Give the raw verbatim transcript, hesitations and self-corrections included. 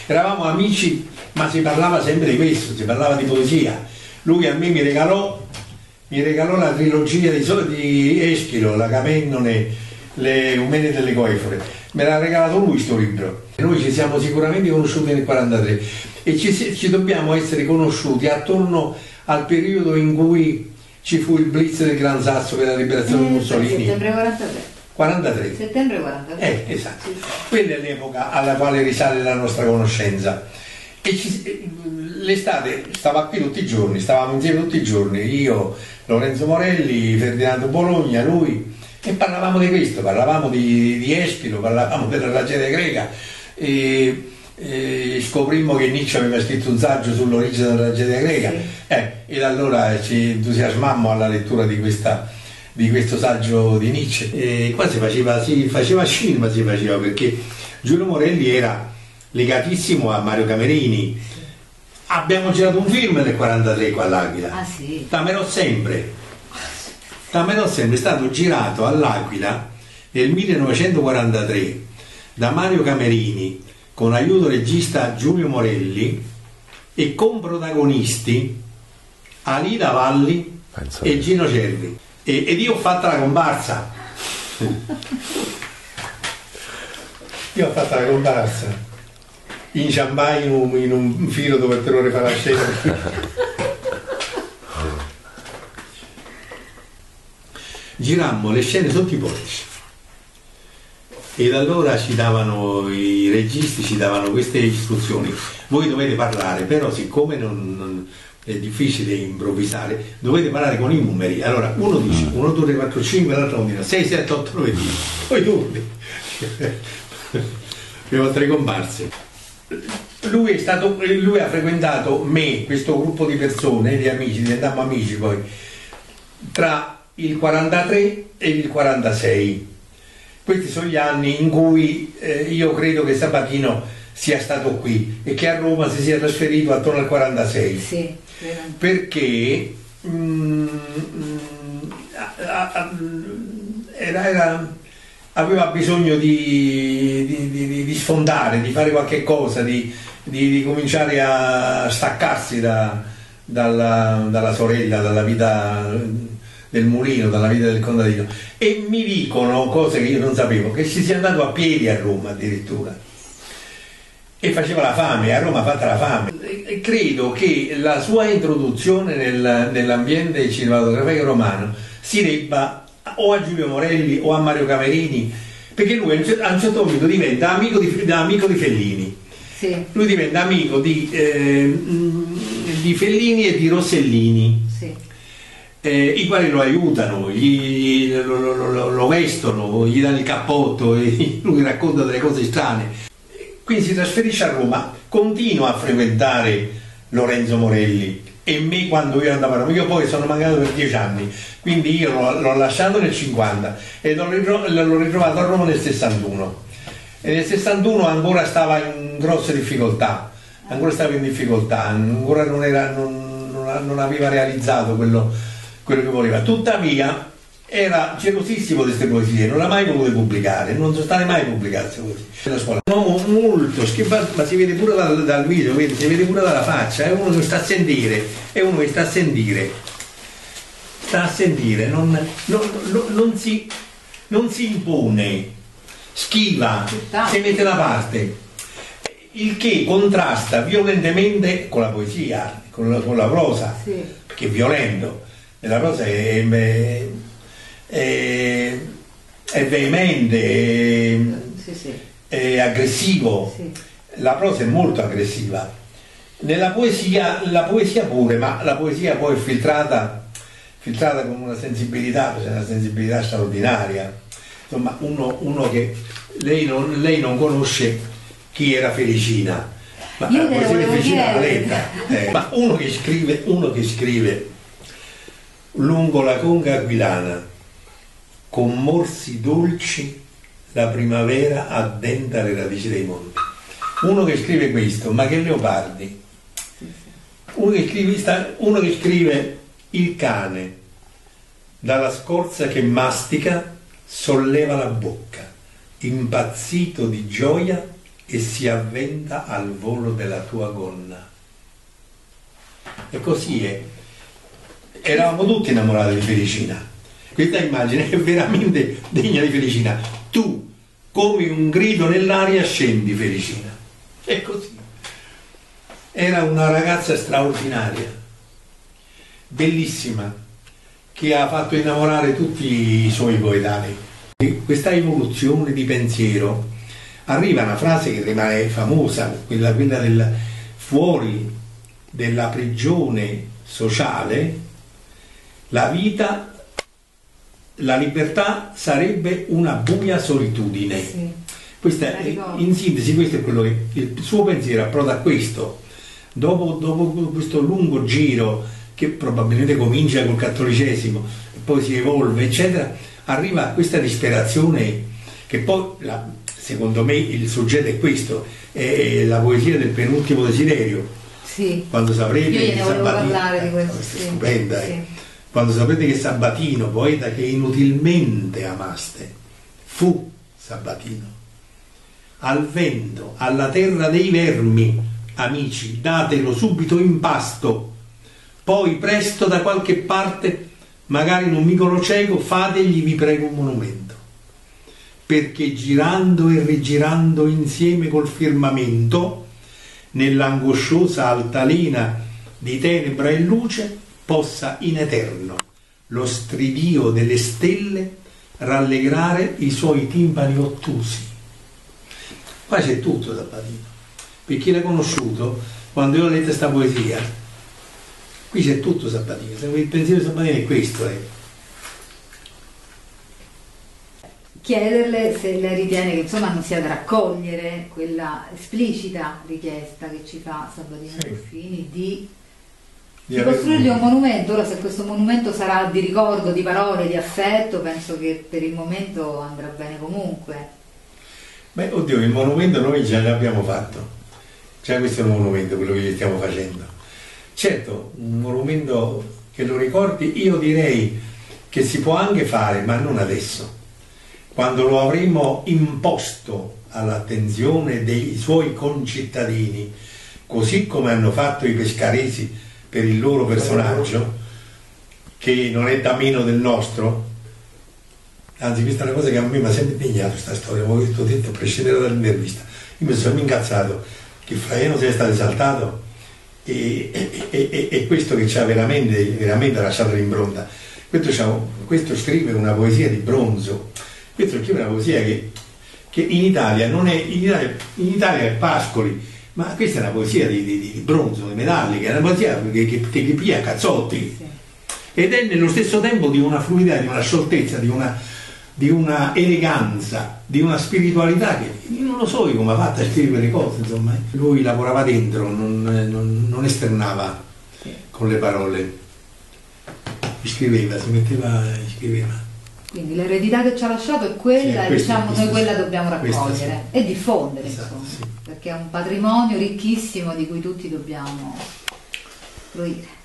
eravamo amici, ma si parlava sempre di questo, si parlava di poesia. Lui a me mi regalò, mi regalò la trilogia di, di Eschilo, la Capennone, le Umene delle Coefore. Me l'ha regalato lui sto libro. Noi ci siamo sicuramente conosciuti nel quarantatré e ci, ci dobbiamo essere conosciuti attorno al periodo in cui ci fu il blitz del Gran Sasso per la liberazione di Mussolini. Settembre quarantatré. quarantatré. Settembre quarantatré. Eh, esatto. Quella è l'epoca alla quale risale la nostra conoscenza. E ci, l'estate stava qui tutti i giorni, stavamo insieme tutti i giorni, io, Lorenzo Morelli, Ferdinando Bologna, lui, e parlavamo di questo, parlavamo di, di Eschilo, parlavamo della tragedia greca, e, e scoprimmo che Nietzsche aveva scritto un saggio sull'origine della tragedia greca, sì. eh, ed allora ci entusiasmammo alla lettura di, questa, di questo saggio di Nietzsche. E qua si faceva, si faceva cinema, si faceva, perché Giulio Morelli era legatissimo a Mario Camerini. Abbiamo girato un film nel quarantatré qua all'Aquila. Ah sì? Tamerò sempre. Tamerò sempre è stato girato all'Aquila nel millenovecentoquarantatré da Mario Camerini con aiuto regista Giulio Morelli e con protagonisti Alida Valli Penso e Gino Cervi. E, ed io ho fatto la comparsa. Io ho fatto la comparsa. Inciampai in un, in un filo dove il terrore fa la scena. Girammo le scene sotto i portici ed allora ci davano i registi, ci davano queste istruzioni: voi dovete parlare, però siccome non, non è difficile improvvisare, dovete parlare con i numeri. Allora uno dice uno, due, tre, quattro, cinque, l'altro dice sei, sette, otto, nove, dieci, poi turni. Abbiamo tre comparse. Lui, è stato, lui ha frequentato me, questo gruppo di persone, di amici, diventammo amici poi, tra il quarantatré e il quarantasei. Questi sono gli anni in cui eh, io credo che Sabatino sia stato qui e che a Roma si sia trasferito attorno al quarantasei. Sì, perché mm, a, a, era... era aveva bisogno di, di, di, di sfondare, di fare qualche cosa, di, di, di cominciare a staccarsi da, dalla, dalla sorella, dalla vita del mulino, dalla vita del contadino. E mi dicono cose che io non sapevo, che ci sia andato a piedi a Roma addirittura. E faceva la fame, a Roma ha fatta la fame. E credo che la sua introduzione nel, nell'ambiente cinematografico romano si debba o a Giulio Morelli o a Mario Camerini, perché lui a un certo punto diventa amico di, amico di Fellini. Sì. Lui diventa amico di, eh, di Fellini e di Rossellini, sì. eh, i quali lo aiutano, gli, lo, lo, lo, lo vestono, gli danno il cappotto e lui racconta delle cose strane. Quindi si trasferisce a Roma, continua a frequentare Lorenzo Morelli e me quando io andavo a Roma. Io poi sono mancato per dieci anni, quindi io l'ho lasciato nel cinquanta e l'ho ritrovato a Roma nel sessantuno. E nel sessantuno ancora stava in grosse difficoltà, ancora stava in difficoltà, ancora non, era, non, non, non aveva realizzato quello, quello che voleva. Tuttavia era gelosissimo di queste poesie, non l'ha mai volute pubblicare, non sono state mai pubblicate queste poesie. Nella scuola. Un uomo molto schifato, ma si vede pure dal, dal video, vedi, si vede pure dalla faccia, è uno che sta a sentire, è uno che sta a sentire, sta a sentire, non, non, non, non, si, non si impone, schiva, si mette da parte, il che contrasta violentemente con la poesia, con la, con la prosa, sì. Perché è violento, e la prosa è, è, è, è veemente, è, sì, sì. È aggressivo, sì. La prosa è molto aggressiva. Nella poesia, la poesia pure, ma la poesia poi è filtrata, filtrata con una sensibilità, una sensibilità straordinaria. Insomma, uno, uno che lei non, lei non conosce chi era Felicina, ma io la poesia di Felicina l'ha dire. letta. Eh, ma uno che scrive, uno che scrive lungo la conca aquilana, con morsi dolci la primavera addenta le radici dei monti. Uno che scrive questo, ma che Leopardi. Uno che scrive, uno che scrive il cane dalla scorza che mastica solleva la bocca, impazzito di gioia e si avventa al volo della tua gonna. E così è. Eravamo tutti innamorati di Felicina. Questa immagine è veramente degna di Felicina. Tu, come un grido nell'aria, scendi, Felicina. E così. Era una ragazza straordinaria, bellissima, che ha fatto innamorare tutti i suoi coetanei. Questa evoluzione di pensiero, arriva una frase che rimane famosa, quella, quella del fuori della prigione sociale, la vita, la libertà sarebbe una buia solitudine. Sì. Questa è, in sintesi, questo è quello che il suo pensiero approda a questo. Dopo, dopo questo lungo giro che probabilmente comincia col cattolicesimo e poi si evolve, eccetera, arriva a questa disperazione che poi, la, secondo me, il soggetto è questo, è la poesia del penultimo desiderio. Sì. Quando saprete Io che Sabatino, parlare di questo, è sì. stupenda, sì. eh. Quando saprete che Sabatino, poeta che inutilmente amaste, fu Sabatino, al vento, alla terra dei vermi, amici, datelo subito in pasto, poi presto da qualche parte, magari in un vicolo cieco, fategli, vi prego, un monumento, perché girando e rigirando insieme col firmamento, nell'angosciosa altalena di tenebra e luce, possa in eterno lo stridio delle stelle rallegrare i suoi timpani ottusi. Qua c'è tutto Sabatino. Per chi l'ha conosciuto, quando io ho letto questa poesia, qui c'è tutto Sabatino. Il pensiero di Sabatino è questo. Eh. Chiederle se lei ritiene che insomma non sia da raccogliere quella esplicita richiesta che ci fa Sabatino sì. Ruffini di, di, di costruirgli un monumento. Ora, se questo monumento sarà di ricordo, di parole, di affetto, penso che per il momento andrà bene comunque. Beh, oddio, il monumento noi già l'abbiamo fatto. Già questo è un monumento, quello che gli stiamo facendo. Certo, un monumento che lo ricordi, io direi che si può anche fare, ma non adesso. Quando lo avremo imposto all'attenzione dei suoi concittadini, così come hanno fatto i pescaresi per il loro personaggio, che non è da meno del nostro. Anzi, questa è una cosa che a me mi ha sempre impegnato, questa storia, come ho detto a prescindere dall'intervista. Io mi sono sempre incazzato che Flaiano sia stato esaltato e, e, e, e questo che ci ha veramente, veramente lasciato l'impronta. Questo, questo scrive una poesia di bronzo, questo scrive una poesia che, che in Italia non è, in Italia, in Italia è Pascoli, ma questa è una poesia di, di, di bronzo, di metallica, è una poesia che, che, che, che piglia cazzotti, sì. Ed è nello stesso tempo di una fluidità, di una scioltezza, di una di una eleganza, di una spiritualità che io non lo so io come ha fatto a scrivere quelle cose, insomma. Lui lavorava dentro, non, non, non esternava sì. Con le parole, scriveva, si metteva e scriveva. Quindi l'eredità che ci ha lasciato è quella, sì, e diciamo questa, noi quella dobbiamo raccogliere sì. E diffondere, esatto, insomma, sì. Perché è un patrimonio ricchissimo di cui tutti dobbiamo fruire.